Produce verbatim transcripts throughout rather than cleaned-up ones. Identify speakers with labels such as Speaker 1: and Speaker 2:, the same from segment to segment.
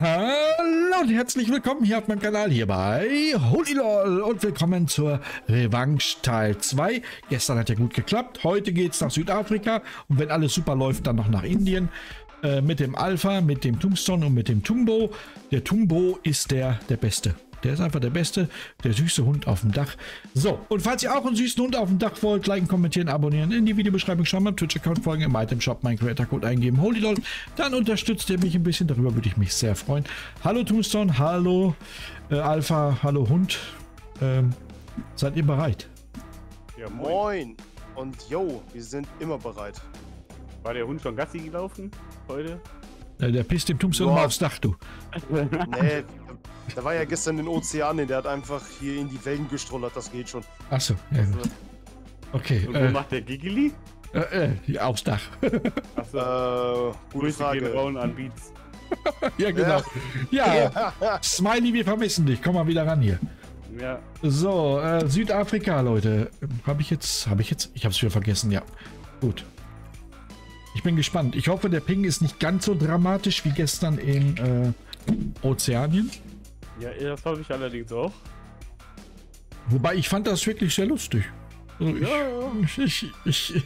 Speaker 1: Hallo und herzlich willkommen hier auf meinem Kanal, hier bei Holilol und willkommen zur Revanche Teil zwei. Gestern hat ja gut geklappt, heute geht es nach Südafrika und wenn alles super läuft, dann noch nach Indien äh, mit dem Alpha, mit dem Tombstone und mit dem Tumbo. Der Tumbo ist der, der Beste. Der ist einfach der Beste, der süße Hund auf dem Dach. So, und falls ihr auch einen süßen Hund auf dem Dach wollt, liken, kommentieren, abonnieren, in die Videobeschreibung schauen, beim Twitch-Account folgen, im Item-Shop meinen Creator-Code eingeben, Holilol, dann unterstützt ihr mich ein bisschen, darüber würde ich mich sehr freuen. Hallo Tombstone, hallo äh, Alpha, hallo Hund. Ähm, seid ihr bereit?
Speaker 2: Ja, moin. Moin. Und yo, wir sind immer bereit. War der Hund schon Gassi gelaufen heute?
Speaker 1: Äh, der pisst dem Tombstone mal aufs Dach, du.
Speaker 2: Nee, da war ja gestern in den Ozeanen, der hat einfach hier in die Wellen gestrollert, das geht schon.
Speaker 1: Achso, ja. Okay.
Speaker 3: Und wo
Speaker 1: äh,
Speaker 3: macht der Gigili?
Speaker 1: Äh, äh, aufs Dach.
Speaker 3: Achso,
Speaker 2: Äh, gute
Speaker 3: Grüße
Speaker 2: Frage.
Speaker 3: gehen raus an Beats.
Speaker 1: Ja, genau. Ja, Smiley, wir vermissen dich. Komm mal wieder ran hier.
Speaker 3: Ja.
Speaker 1: So, äh, Südafrika, Leute. Habe ich jetzt, habe ich jetzt, ich habe es wieder vergessen, ja. Gut. Ich bin gespannt. Ich hoffe, der Ping ist nicht ganz so dramatisch wie gestern in äh, Ozeanien.
Speaker 3: Ja, das hoffe ich allerdings auch.
Speaker 1: Wobei, ich fand das wirklich sehr lustig. Also ich,
Speaker 3: Ja.
Speaker 1: ich, ich, ich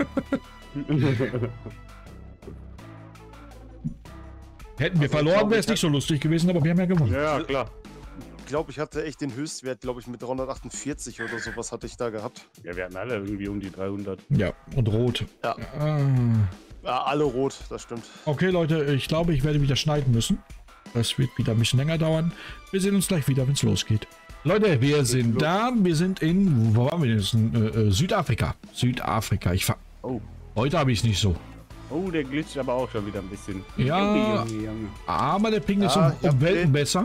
Speaker 1: Hätten wir
Speaker 2: Also,
Speaker 1: verloren,
Speaker 2: glaub,
Speaker 1: wäre es
Speaker 2: ich
Speaker 1: nicht so lustig gewesen, aber wir haben ja gewonnen.
Speaker 3: Ja, klar.
Speaker 2: Ich glaube, ich hatte echt den Höchstwert, glaube ich, mit dreihundertachtundvierzig oder sowas hatte ich da gehabt.
Speaker 3: Ja, wir hatten alle irgendwie um die dreihundert.
Speaker 1: Ja, und rot.
Speaker 2: Ja.
Speaker 1: Ah.
Speaker 2: Ja, alle rot, das stimmt.
Speaker 1: Okay, Leute, ich glaube, ich werde wieder schneiden müssen. Das wird wieder ein bisschen länger dauern. Wir sehen uns gleich wieder, wenn es losgeht. Leute, wir sind da. Wir sind in, wo waren wir denn? In, äh, Südafrika. Südafrika. Ich fahr.
Speaker 3: Oh.
Speaker 1: Heute habe ich es nicht so.
Speaker 3: Oh, der glitscht aber auch schon wieder ein bisschen.
Speaker 1: Ja.
Speaker 3: Junge, Junge, Junge.
Speaker 1: Aber der Ping ist
Speaker 2: Ja,
Speaker 1: um,
Speaker 2: ich hab
Speaker 1: um Welten
Speaker 2: den.
Speaker 1: besser.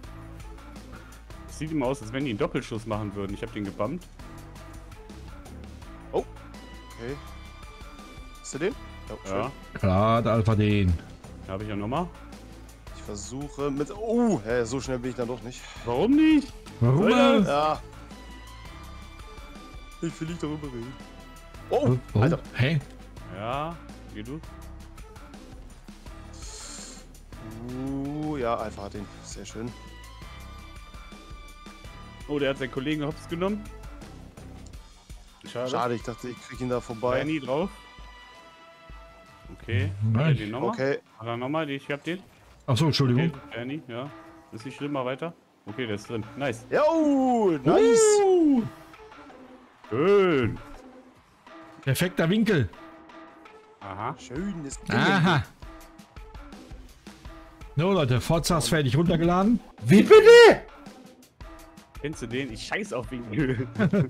Speaker 3: Es sieht immer aus, als wenn die einen Doppelschuss machen würden. Ich habe den gebammt.
Speaker 2: Okay. Hast du den? Ja, schön.
Speaker 3: Ja.
Speaker 1: Klar, der Alpha den.
Speaker 3: Habe ich ja nochmal.
Speaker 2: Ich versuche mit... Oh, hä, so schnell bin ich dann doch nicht.
Speaker 3: Warum nicht?
Speaker 1: Warum?
Speaker 3: Soll das?
Speaker 1: äh?
Speaker 2: Ja. Ich will nicht darüber reden. Oh,
Speaker 1: Oh,
Speaker 2: Alter.
Speaker 1: hä?
Speaker 3: Ja, geh du.
Speaker 2: Uh, ja, Alpha hat ihn. Sehr schön.
Speaker 3: Oh, der hat seinen Kollegen hops genommen. Schade.
Speaker 2: Schade, ich dachte, ich krieg ihn da vorbei.
Speaker 3: Bernie drauf. Okay.
Speaker 1: Nein.
Speaker 3: Hat er den nochmal?
Speaker 2: Okay.
Speaker 3: Hat er nochmal? Ich hab den.
Speaker 1: Achso, Entschuldigung.
Speaker 3: Okay, Bernie, ja. Ist nicht schlimm, mal weiter. Okay, der ist drin. Nice.
Speaker 2: Jo, nice.
Speaker 1: Uh,
Speaker 3: Schön.
Speaker 1: perfekter Winkel.
Speaker 3: Aha.
Speaker 2: Schönes Ding.
Speaker 1: Aha. So, Leute, Forza ist fertig runtergeladen.
Speaker 4: Wie bitte?
Speaker 3: Kennst du den? Ich scheiß auf Winkel.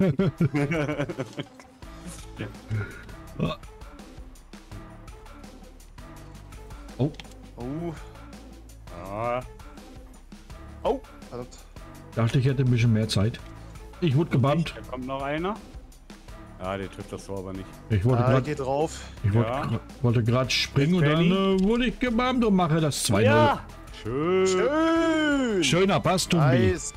Speaker 1: Oh,
Speaker 2: Oh,
Speaker 3: Ja.
Speaker 2: oh, verdammt.
Speaker 1: dachte ich hätte ein bisschen mehr Zeit. Ich wurde gebannt.
Speaker 3: Da kommt noch einer. Ja, der trifft das Tor aber nicht.
Speaker 1: Ich wollte
Speaker 2: Ah,
Speaker 1: gerade
Speaker 2: geht drauf.
Speaker 1: ich wollte,
Speaker 3: Ja.
Speaker 1: gra- wollte grad springen und dann
Speaker 3: Benny.
Speaker 1: äh, wurde ich gebannt und mache das zwei null.
Speaker 3: Schön.
Speaker 2: Schön.
Speaker 1: Schöner Pass, Tumbi.
Speaker 2: Nice.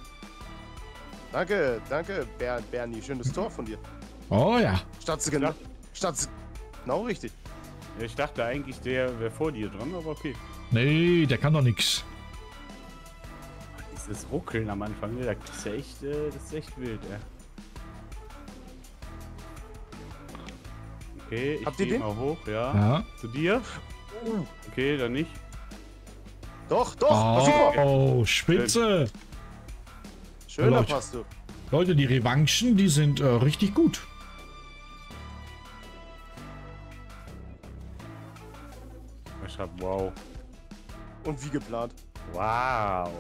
Speaker 2: Danke, danke, Ber Bernie. Schönes Tor von dir.
Speaker 1: Oh ja.
Speaker 2: Statt sie genau. Statt sie genau richtig.
Speaker 3: Ich dachte eigentlich, der wäre vor dir dran, aber okay.
Speaker 1: Nee, der kann doch nix.
Speaker 3: Dieses Ruckeln am Anfang, ne, das ist ja echt, äh, das ist echt wild, ey. Okay, ich
Speaker 2: Habt ihr
Speaker 3: geh
Speaker 2: den?
Speaker 3: mal hoch, ja.
Speaker 1: Ja.
Speaker 3: Zu dir? Okay, dann nicht.
Speaker 2: Doch, doch. war super.
Speaker 1: Oh, spitze.
Speaker 2: Schöner
Speaker 1: Leute.
Speaker 2: Pass, du.
Speaker 1: Leute, die Revanchen, die sind äh, richtig gut.
Speaker 3: Ich hab, wow.
Speaker 2: Und wie geplant.
Speaker 3: Wow.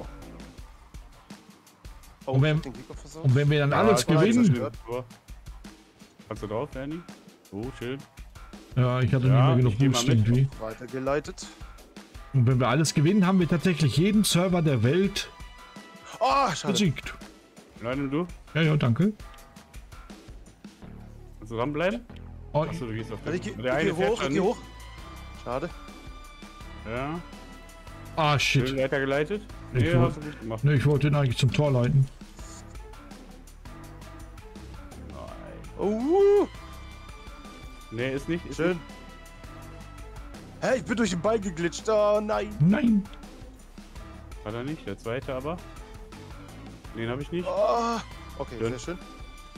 Speaker 2: Oh,
Speaker 1: Und wenn-
Speaker 2: ich hab den Kickoff versaut.
Speaker 1: Und wenn wir dann
Speaker 3: Ja,
Speaker 1: alles
Speaker 3: ich weiß,
Speaker 1: gewinnen.
Speaker 2: zerstört.
Speaker 3: Tor. Kannst du drauf, Danny? Oh, schön.
Speaker 1: Ja, ich hatte
Speaker 3: Ja,
Speaker 1: nicht mehr
Speaker 3: ich
Speaker 1: genug
Speaker 3: geh mal
Speaker 1: Boost
Speaker 3: mit.
Speaker 1: irgendwie.
Speaker 2: Weitergeleitet.
Speaker 1: Und wenn wir alles gewinnen, haben wir tatsächlich jeden Server der Welt
Speaker 2: Oh, schade.
Speaker 1: besiegt.
Speaker 3: Nein, und du?
Speaker 1: Ja, ja, danke.
Speaker 3: Kannst du dranbleiben?
Speaker 1: Oh,
Speaker 3: Achso, du gehst auf
Speaker 2: Warte, ich, geh-
Speaker 3: den.
Speaker 2: ich geh
Speaker 3: fährt
Speaker 2: hoch,
Speaker 3: schon
Speaker 2: ich geh
Speaker 3: nicht.
Speaker 2: hoch. Schade.
Speaker 3: Ja.
Speaker 1: ah,
Speaker 3: Schön
Speaker 1: shit.
Speaker 3: weitergeleitet.
Speaker 1: Ich
Speaker 3: Nee,
Speaker 1: wollt-
Speaker 3: hast du gut gemacht.
Speaker 1: Ne, ich wollte ihn eigentlich zum Tor leiten.
Speaker 3: Nein.
Speaker 2: Oh,
Speaker 3: Nee, ist nicht. Ist
Speaker 2: schön. Hä, ich bin durch den Ball geglitscht. Oh nein.
Speaker 1: Nein.
Speaker 3: Hat er nicht, der zweite aber. Den habe ich nicht.
Speaker 2: Oh, okay,
Speaker 3: Schön.
Speaker 2: sehr schön.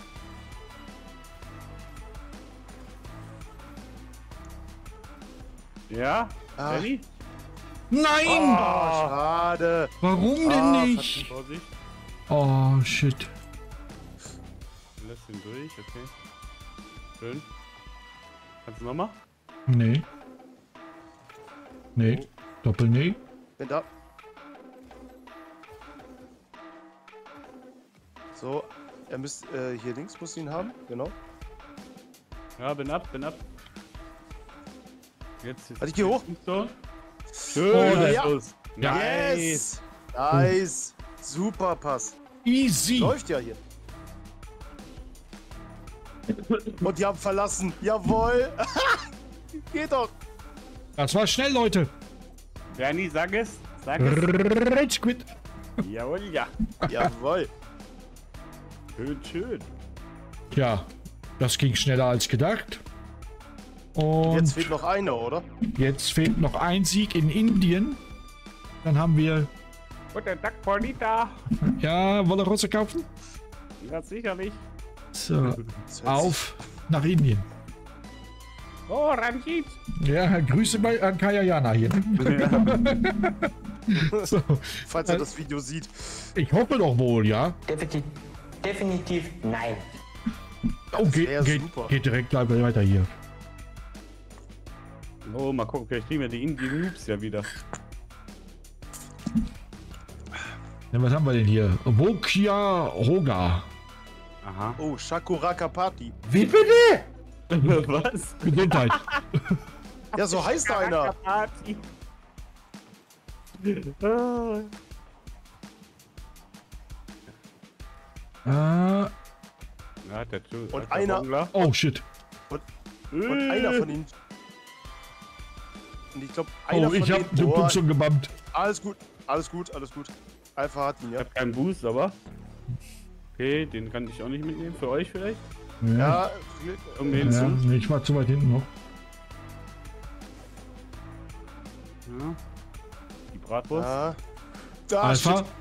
Speaker 3: Ja?
Speaker 2: Ah.
Speaker 3: Danny?
Speaker 1: Nein!
Speaker 2: Oh, schade.
Speaker 1: Warum denn
Speaker 2: Ah,
Speaker 1: nicht?
Speaker 3: Vorsicht.
Speaker 1: Oh, shit.
Speaker 3: Lass ihn durch, okay. Schön. Kannst du nochmal?
Speaker 1: Nee. Nee. Doppel nee.
Speaker 2: Bin da. So, er müsst äh, hier links muss ihn haben, genau.
Speaker 3: Ja, bin ab, bin ab. Jetzt ist
Speaker 2: Warte, ich geh hoch.
Speaker 3: So.
Speaker 1: Oh,
Speaker 3: Schön,
Speaker 1: der-
Speaker 2: ja.
Speaker 3: Schuss.
Speaker 1: Ja.
Speaker 3: Nice.
Speaker 2: Yes! Nice! Super Pass.
Speaker 1: Easy.
Speaker 2: Läuft ja hier. Und die haben verlassen. Jawohl! Geht doch!
Speaker 1: Das war schnell, Leute.
Speaker 3: Danny, sag es. Sag es.
Speaker 1: Rage Quit.
Speaker 3: Jawohl, ja.
Speaker 2: Jawohl!
Speaker 3: Schön, schön.
Speaker 1: Ja, das ging schneller als gedacht. Und
Speaker 2: Jetzt fehlt noch einer, oder?
Speaker 1: jetzt fehlt noch ein Sieg in Indien. Dann haben wir...
Speaker 3: Und der Duck Bonita.
Speaker 1: Ja, wollen wir Rosse kaufen?
Speaker 3: Ja, sicherlich.
Speaker 1: So,
Speaker 2: Das hört
Speaker 1: auf nach Indien.
Speaker 3: Oh, Ranjit.
Speaker 1: Ja, Grüße bei, an Kayayana hier. So,
Speaker 2: sich- Falls er das Video sieht.
Speaker 1: ich hoffe doch wohl, ja.
Speaker 4: Definitiv, definitiv nein.
Speaker 1: Oh, geht,
Speaker 2: wär
Speaker 1: geht,
Speaker 2: super.
Speaker 1: geht direkt gleich weiter hier.
Speaker 3: Oh, mal gucken, vielleicht kriegen wir die Indie Noobs ja wieder.
Speaker 1: Ja, was haben wir denn hier? Wokia Hoga.
Speaker 3: Aha.
Speaker 2: Oh, Shakuraka Party.
Speaker 1: Wie bitte?
Speaker 3: Was?
Speaker 1: Gesundheit.
Speaker 2: Ja, so heißt einer.
Speaker 3: Party.
Speaker 1: äh,
Speaker 3: Ja, der Ju-
Speaker 2: Und
Speaker 3: der
Speaker 2: einer-
Speaker 3: Bongler.
Speaker 1: oh, shit.
Speaker 2: Und einer von ihnen. Und ich glaube, einer
Speaker 1: Oh,
Speaker 2: von
Speaker 1: ich hab
Speaker 2: denen.
Speaker 1: den
Speaker 2: Oh,
Speaker 1: Punkt schon gebammt.
Speaker 2: alles gut, alles gut, alles gut. Alpha hat ihn,
Speaker 3: Ich
Speaker 2: ja.
Speaker 3: hab keinen Boost, aber. Okay, den kann ich auch nicht mitnehmen. Für euch vielleicht?
Speaker 1: Ja,
Speaker 2: Ja,
Speaker 3: Um den
Speaker 1: ja,
Speaker 3: zu.
Speaker 1: nee, ich war zu weit hinten noch.
Speaker 3: Ja. Die Bratwurst. Ja.
Speaker 2: ja. Da,
Speaker 1: Alpha.
Speaker 2: shit.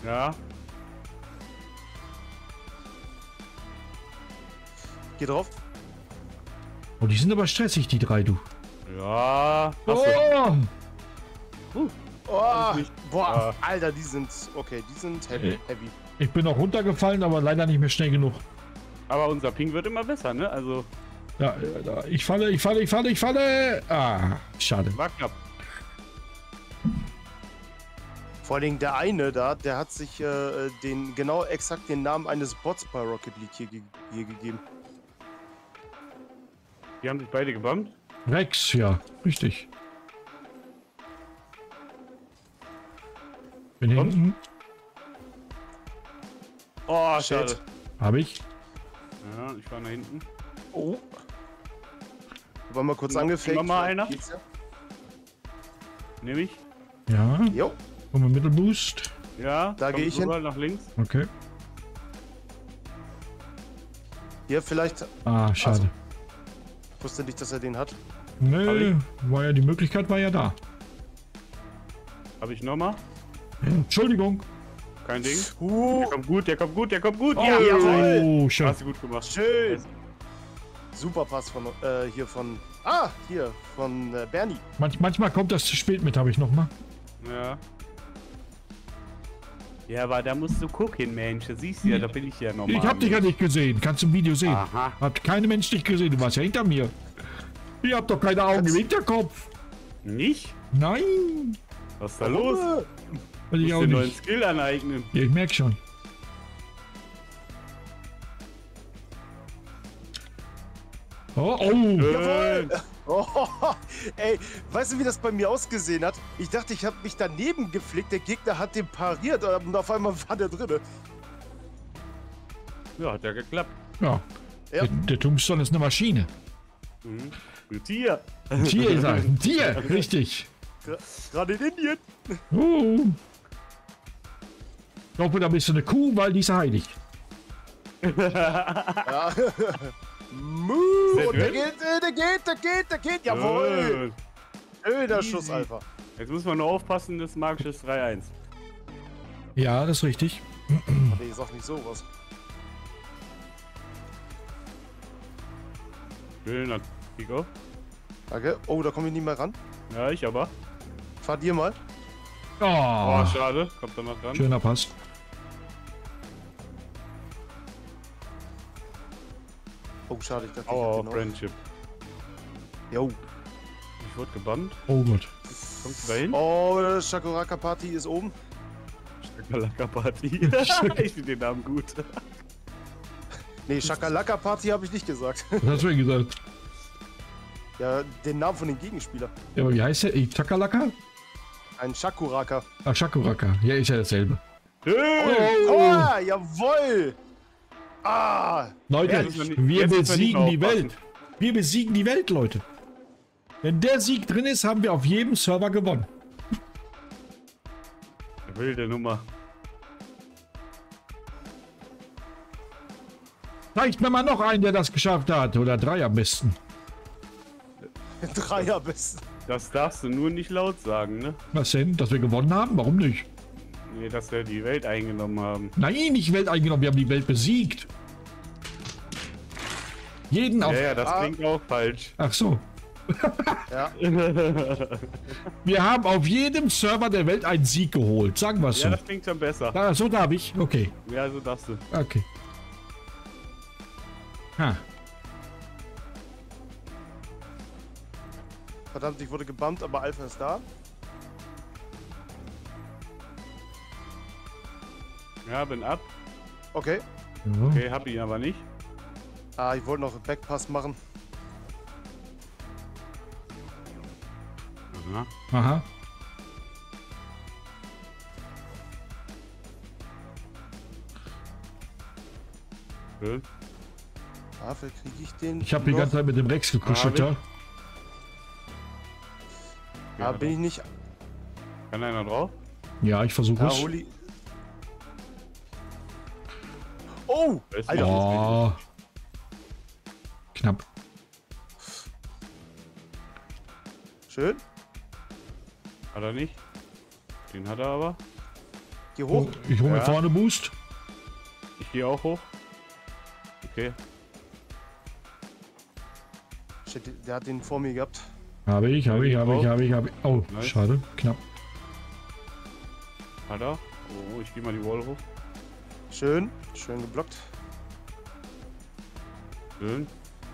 Speaker 2: Geh drauf.
Speaker 1: Oh, die sind aber stressig, die drei, du.
Speaker 3: Ja. Hast du.
Speaker 1: Oh,
Speaker 2: Oh,
Speaker 3: nicht.
Speaker 2: boah,
Speaker 3: Ja.
Speaker 2: Alter, die sind, okay, die sind heavy,
Speaker 1: Äh.
Speaker 2: heavy.
Speaker 1: ich bin auch runtergefallen, aber leider nicht mehr schnell genug.
Speaker 3: Aber unser Ping wird immer besser, ne? Also,
Speaker 1: Ja, äh, da- ich falle, ich falle, ich falle, ich falle. Ah, schade.
Speaker 3: war knapp.
Speaker 2: Vor allen Dingen der eine da, der hat sich äh, den, genau exakt den Namen eines Bots bei Rocket League hier, ge hier gegeben.
Speaker 3: Die haben sich beide gebammt.
Speaker 1: Rex, ja, richtig. Bin
Speaker 3: Und?
Speaker 1: hinten.
Speaker 3: Oh,
Speaker 2: Shit.
Speaker 3: schade.
Speaker 1: Habe ich.
Speaker 3: Ja, ich war nach hinten.
Speaker 2: Oh. War mal kurz
Speaker 3: Noch-
Speaker 2: angefaked.
Speaker 3: noch mal einer?
Speaker 2: Geht's ja?
Speaker 3: Nehme ich.
Speaker 1: Ja,
Speaker 2: Jo,
Speaker 1: komm mal Mittelboost.
Speaker 3: Ja.
Speaker 2: Da
Speaker 3: komm
Speaker 2: geh ich hin.
Speaker 3: rüber nach links.
Speaker 1: Okay.
Speaker 2: hier vielleicht.
Speaker 1: Ah, schade.
Speaker 2: Ich wusste nicht, dass er den hat.
Speaker 1: Nö, war ja die Möglichkeit war ja da.
Speaker 3: Habe ich nochmal?
Speaker 1: Entschuldigung.
Speaker 3: Kein Ding.
Speaker 2: Uh,
Speaker 3: Der kommt gut, der kommt gut, der kommt gut.
Speaker 1: Oh,
Speaker 3: Ja, jawohl.
Speaker 1: oh schön.
Speaker 3: Hast du gut gemacht.
Speaker 2: schön. Super Pass von, äh, hier von, ah, hier, von äh, Bernie.
Speaker 1: Manch, manchmal kommt das zu spät mit, habe ich noch mal.
Speaker 3: Ja. Ja, aber da musst du gucken, Mensch. Da siehst du ja, da bin ich ja nochmal.
Speaker 1: Ich hab dich ja nicht gesehen. Kannst du im Video sehen.
Speaker 3: Aha.
Speaker 1: Hat keine Mensch dich gesehen. Du warst ja hinter mir. Ihr habt doch keine Augen im Hinterkopf.
Speaker 3: Nicht?
Speaker 1: Nein.
Speaker 3: Was ist da los?
Speaker 2: Uh,
Speaker 1: Will ich
Speaker 3: Musst
Speaker 1: auch
Speaker 3: dir neuen
Speaker 1: nicht.
Speaker 3: Skill aneignen.
Speaker 1: Ja, ich merk schon. Oh, oh.
Speaker 3: Schön.
Speaker 2: oh, ey, weißt du, wie das bei mir ausgesehen hat? Ich dachte, ich habe mich daneben geflickt. Der Gegner hat den pariert und auf einmal war der drinne.
Speaker 3: Ja, hat ja geklappt.
Speaker 1: Ja.
Speaker 2: Ja.
Speaker 1: Der, der Tombstone ist eine Maschine.
Speaker 3: Mhm. Ein Tier.
Speaker 1: Ein Tier ist er. Ein Tier. Richtig.
Speaker 2: Gra- Gerade in Indien.
Speaker 1: Oh. Ich hoffe, da bist du eine Kuh, weil die ist heilig.
Speaker 2: Ja. Moo,
Speaker 3: Sehr
Speaker 2: und der
Speaker 3: drin?
Speaker 2: geht, äh, der geht, der geht, der geht. Jawohl.
Speaker 3: Schön.
Speaker 2: Schöner
Speaker 3: Easy.
Speaker 2: Schuss, Alpha.
Speaker 3: Jetzt muss man nur aufpassen, das magisches drei eins.
Speaker 1: Ja, das ist richtig.
Speaker 2: Nee, sag nicht sowas.
Speaker 3: Schöner Kickoff.
Speaker 2: Danke. Oh, da komme ich nicht mehr ran.
Speaker 3: Ja, ich aber.
Speaker 2: Fahr dir mal.
Speaker 3: Oh,
Speaker 1: Oh,
Speaker 3: schade. Kommt da noch ran.
Speaker 1: schöner Pass.
Speaker 2: Oh, schade, ich dachte,
Speaker 3: Oh,
Speaker 2: ich hab den
Speaker 3: Friendship.
Speaker 2: auch. Jo.
Speaker 3: Ich wurde gebannt.
Speaker 1: Oh Gott.
Speaker 3: Kommst du da hin?
Speaker 2: Oh, Shakuraka Party ist oben.
Speaker 3: Shakalaka Party. Ich finde den Namen gut.
Speaker 2: Nee, Shakalaka Party habe ich nicht gesagt.
Speaker 1: Was hast du denn gesagt?
Speaker 2: Ja, den Namen von den Gegenspieler.
Speaker 1: Ja, aber wie heißt der? Ich Chakalaka?
Speaker 2: Ein Shakuraka.
Speaker 1: Ach, Shakuraka. Ja, ist ja dasselbe.
Speaker 3: Schön.
Speaker 1: Oh.
Speaker 2: Ah, jawoll! Ah!
Speaker 1: Leute,
Speaker 3: Jetzt müssen wir nicht-
Speaker 1: wir
Speaker 3: jetzt müssen wir nicht
Speaker 1: besiegen
Speaker 3: mehr
Speaker 1: die
Speaker 3: aufpassen.
Speaker 1: Welt. Wir besiegen die Welt, Leute. Wenn der Sieg drin ist, haben wir auf jedem Server gewonnen.
Speaker 3: Wilde Nummer.
Speaker 1: Zeigt mir mal noch einen, der das geschafft hat. Oder drei am besten.
Speaker 2: Dreier besten.
Speaker 3: Das darfst du nur nicht laut sagen, ne?
Speaker 1: Was denn? Dass wir gewonnen haben? Warum nicht?
Speaker 3: Nee, dass wir die Welt eingenommen haben.
Speaker 1: Nein, nicht Welt eingenommen. Wir haben die Welt besiegt. Jeden auf...
Speaker 3: Ja, ja, das
Speaker 2: Ah.
Speaker 3: klingt auch falsch.
Speaker 1: Ach so.
Speaker 2: Ja.
Speaker 1: Wir haben auf jedem Server der Welt einen Sieg geholt. Sagen wir es
Speaker 3: Ja,
Speaker 1: so.
Speaker 3: das klingt schon besser.
Speaker 1: Ah, so darf ich. Okay.
Speaker 3: Ja, so darfst du.
Speaker 1: Okay. Ha.
Speaker 2: Verdammt, ich wurde gebannt, aber Alpha ist da.
Speaker 3: Ja, bin ab.
Speaker 2: Okay.
Speaker 1: Ja.
Speaker 3: Okay, hab ihn aber nicht.
Speaker 2: Ah, ich wollte noch einen Backpass machen.
Speaker 3: Aha.
Speaker 1: Aha.
Speaker 3: Schön.
Speaker 2: Dafür kriege ich den.
Speaker 1: Ich habe die
Speaker 2: noch.
Speaker 1: ganze Zeit mit dem Rex gekuschelt,
Speaker 3: Ah,
Speaker 1: ja.
Speaker 2: Ah, bin ich nicht.
Speaker 3: Kann einer drauf?
Speaker 1: Ja, ich versuche
Speaker 2: Ja,
Speaker 1: es.
Speaker 2: Holi. Oh!
Speaker 3: Weiß
Speaker 2: Alter.
Speaker 3: nicht.
Speaker 1: Oh. Knapp.
Speaker 2: Schön.
Speaker 3: Hat er nicht. Den hat er aber.
Speaker 2: Geh hoch.
Speaker 1: Oh, ich hole mir
Speaker 3: Ja.
Speaker 1: vorne Boost.
Speaker 3: Ich gehe auch hoch. Okay.
Speaker 2: Shit, der hat den vor mir gehabt.
Speaker 1: Habe ich, habe ich, habe ich, habe ich, habe ich. Oh,
Speaker 3: Nice.
Speaker 1: schade. Knapp.
Speaker 3: Hat er. Oh, ich gehe mal die Wall hoch.
Speaker 2: Schön. Schön geblockt.
Speaker 3: Schön.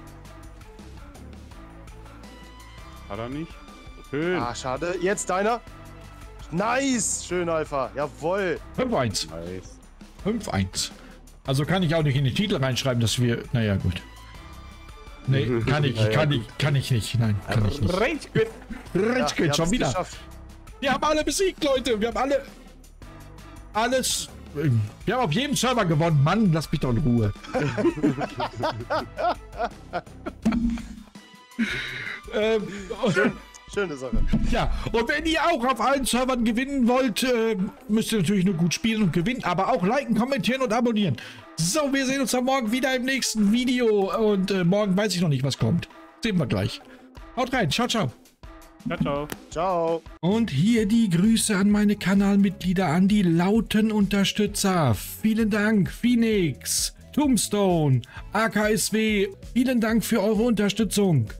Speaker 3: Hat er nicht. Schön.
Speaker 2: Ah, schade. Jetzt deiner. Nice. Schön, Alpha. Jawoll.
Speaker 1: fünf eins.
Speaker 3: Nice.
Speaker 1: fünf eins. Also kann ich auch nicht in den Titel reinschreiben, dass wir... Naja, gut. Nee, kann ich,
Speaker 3: Naja,
Speaker 1: kann
Speaker 3: gut.
Speaker 1: ich, kann ich nicht. Nein, kann ich nicht.
Speaker 3: Rage quit.
Speaker 1: Rage Quit,
Speaker 2: ihr
Speaker 1: schon
Speaker 2: habt's
Speaker 1: wieder.
Speaker 2: geschafft.
Speaker 1: Wir haben alle besiegt, Leute. Wir haben alle... Alles... Wir haben auf jedem Server gewonnen. Mann, lass mich doch in Ruhe. ähm,
Speaker 2: Schöne Sache.
Speaker 1: ja, und wenn ihr auch auf allen Servern gewinnen wollt, äh, müsst ihr natürlich nur gut spielen und gewinnen, aber auch liken, kommentieren und abonnieren. So, wir sehen uns dann morgen wieder im nächsten Video und äh, morgen weiß ich noch nicht, was kommt. Sehen wir gleich. Haut rein, ciao, ciao.
Speaker 3: Ciao, ciao.
Speaker 2: Ciao.
Speaker 1: Und hier die Grüße an meine Kanalmitglieder, an die lauten Unterstützer. Vielen Dank, Phoenix, Tombstone, A K S W. Vielen Dank für eure Unterstützung.